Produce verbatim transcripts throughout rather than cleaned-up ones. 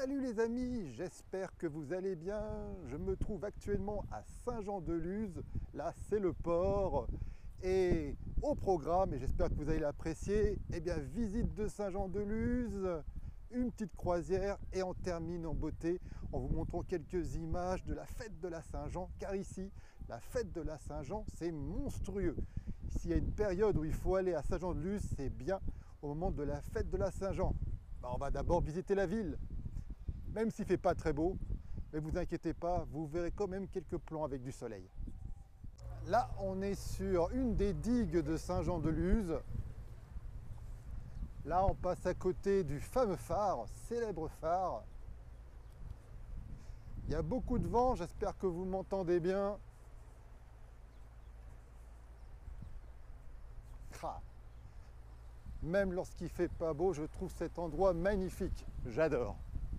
Salut les amis, j'espère que vous allez bien. Je me trouve actuellement à Saint-Jean-de-Luz. Là, c'est le port. Et au programme, et j'espère que vous allez l'apprécier, eh bien, visite de Saint-Jean-de-Luz, une petite croisière et on termine en beauté en vous montrant quelques images de la fête de la Saint-Jean. Car ici, la fête de la Saint-Jean, c'est monstrueux. S'il y a une période où il faut aller à Saint-Jean-de-Luz, c'est bien au moment de la fête de la Saint-Jean. On va d'abord visiter la ville. Même s'il ne fait pas très beau, mais vous inquiétez pas, vous verrez quand même quelques plans avec du soleil. Là, on est sur une des digues de Saint-Jean-de-Luz. Là, on passe à côté du fameux phare, célèbre phare. Il y a beaucoup de vent, j'espère que vous m'entendez bien. Ah. Même lorsqu'il ne fait pas beau, je trouve cet endroit magnifique. J'adore.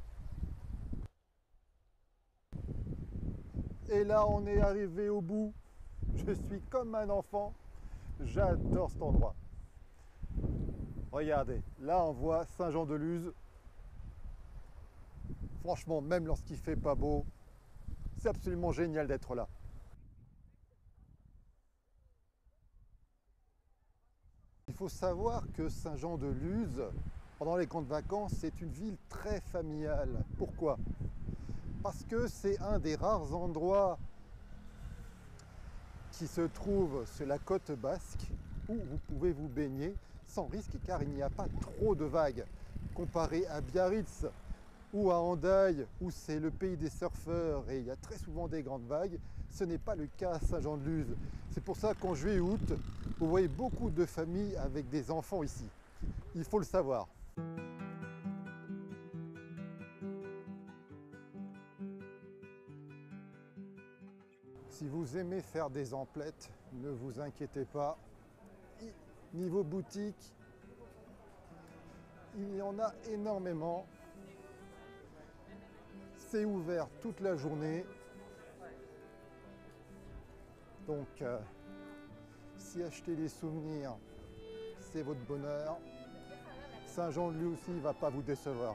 Et là, on est arrivé au bout. Je suis comme un enfant. J'adore cet endroit. Regardez, là, on voit Saint-Jean-de-Luz. Franchement, même lorsqu'il ne fait pas beau, c'est absolument génial d'être là. Il faut savoir que Saint-Jean-de-Luz, pendant les grandes vacances, c'est une ville très familiale. Pourquoi ? Parce que c'est un des rares endroits qui se trouve sur la côte basque où vous pouvez vous baigner sans risque car il n'y a pas trop de vagues. Comparé à Biarritz ou à Hendaye où c'est le pays des surfeurs et il y a très souvent des grandes vagues, ce n'est pas le cas à Saint-Jean-de-Luz. C'est pour ça qu'en juillet et août, vous voyez beaucoup de familles avec des enfants ici. Il faut le savoir. Si vous aimez faire des emplettes, ne vous inquiétez pas. Niveau boutique, il y en a énormément. C'est ouvert toute la journée. Donc, euh, si acheter des souvenirs, c'est votre bonheur. Saint-Jean-de-Luz aussi ne va pas vous décevoir.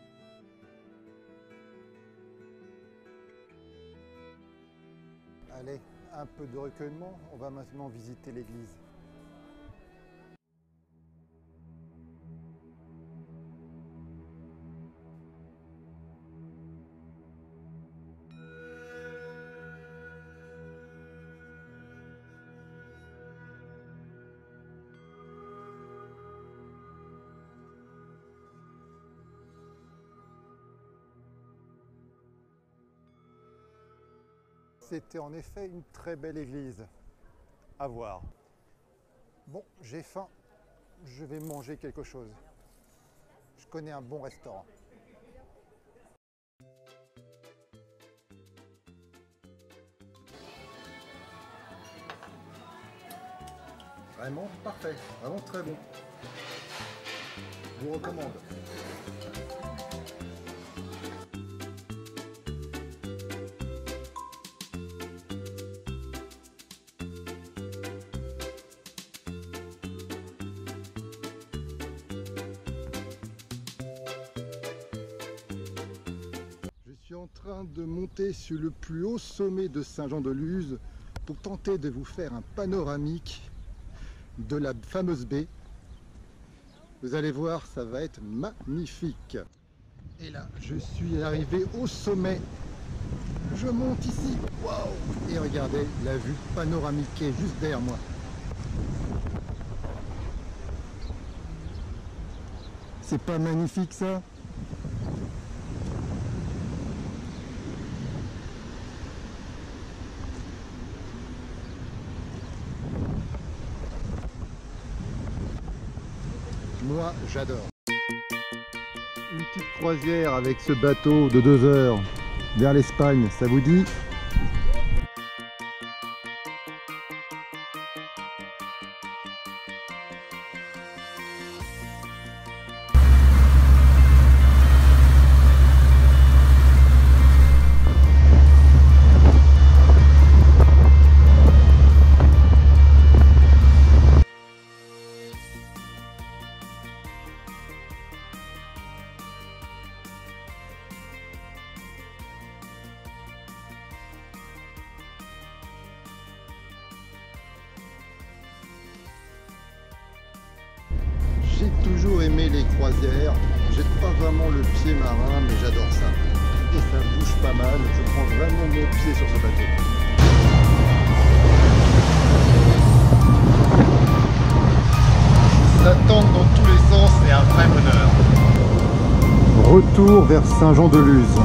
Allez, un peu de recueillement, on va maintenant visiter l'église. C'était en effet une très belle église à voir. Bon, j'ai faim, je vais manger quelque chose. Je connais un bon restaurant. Vraiment parfait, vraiment très bon. Je vous recommande. Je suis en train de monter sur le plus haut sommet de Saint-Jean-de-Luz pour tenter de vous faire un panoramique de la fameuse baie. Vous allez voir, ça va être magnifique. Et là, je suis arrivé au sommet. Je monte ici. Waouh! Et regardez la vue panoramique qui est juste derrière moi. C'est pas magnifique ça? Moi, j'adore. Une petite croisière avec ce bateau de deux heures vers l'Espagne, ça vous dit? toujours aimé les croisières. J'ai pas vraiment le pied marin, mais j'adore ça. Et ça bouge pas mal, je prends vraiment mon pied sur ce bateau. Ça tente dans tous les sens, c'est un vrai bonheur. Retour vers Saint-Jean-de-Luz.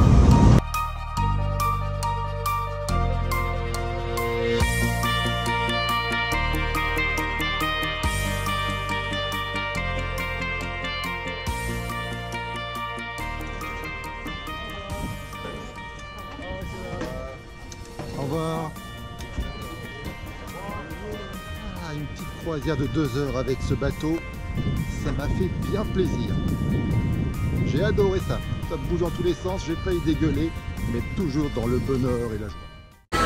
Au revoir. Ah, une petite croisière de deux heures avec ce bateau, ça m'a fait bien plaisir. J'ai adoré ça. Ça bouge dans tous les sens, j'ai failli dégueuler, mais toujours dans le bonheur et la joie.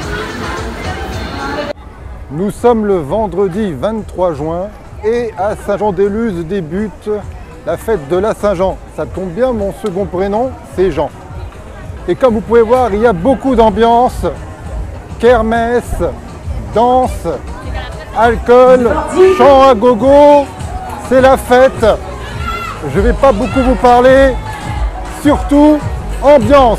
Nous sommes le vendredi vingt-trois juin et à Saint-Jean-de-Luz débute la fête de la Saint-Jean. Ça tombe bien, mon second prénom, c'est Jean. Et comme vous pouvez voir, il y a beaucoup d'ambiance, kermesse, danse, alcool, chant à gogo, c'est la fête. Je ne vais pas beaucoup vous parler, surtout ambiance.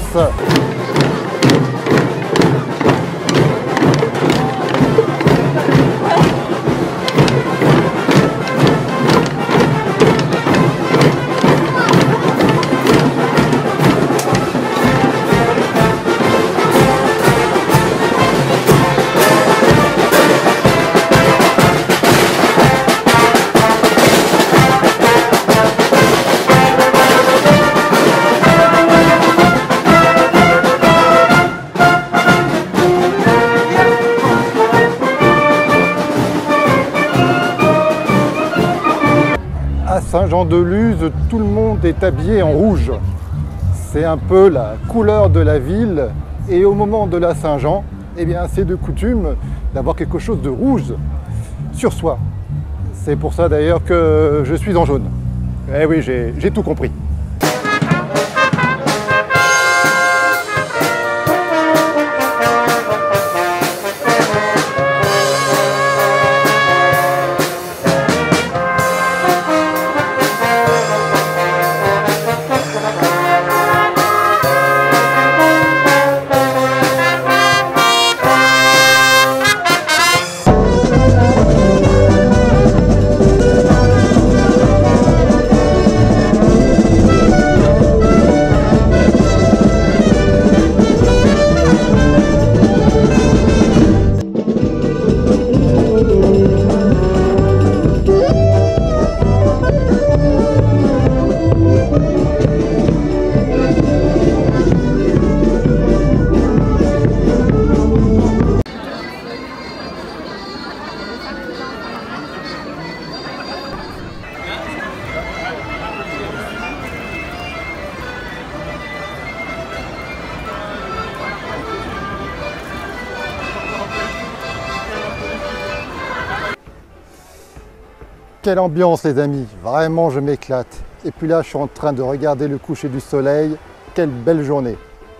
À Saint-Jean-de-Luz, tout le monde est habillé en rouge. C'est un peu la couleur de la ville et au moment de la Saint-Jean, eh bien, c'est de coutume d'avoir quelque chose de rouge sur soi. C'est pour ça d'ailleurs que je suis en jaune. Eh oui, j'ai tout compris. Quelle ambiance les amis, vraiment je m'éclate. Et puis là je suis en train de regarder le coucher du soleil, quelle belle journée.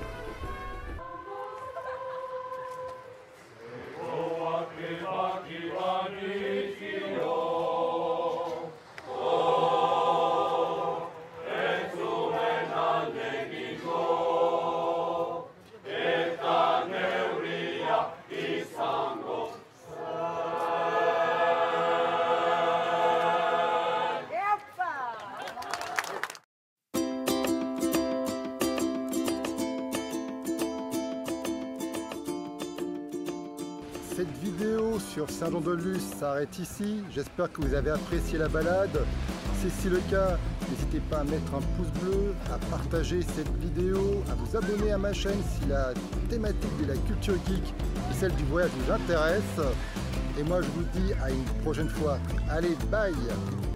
Cette vidéo sur Saint-Jean-de-Luz s'arrête ici. J'espère que vous avez apprécié la balade. Si c'est le cas, n'hésitez pas à mettre un pouce bleu, à partager cette vidéo, à vous abonner à ma chaîne si la thématique de la culture geek et celle du voyage vous intéresse. Et moi je vous dis à une prochaine fois. Allez, bye!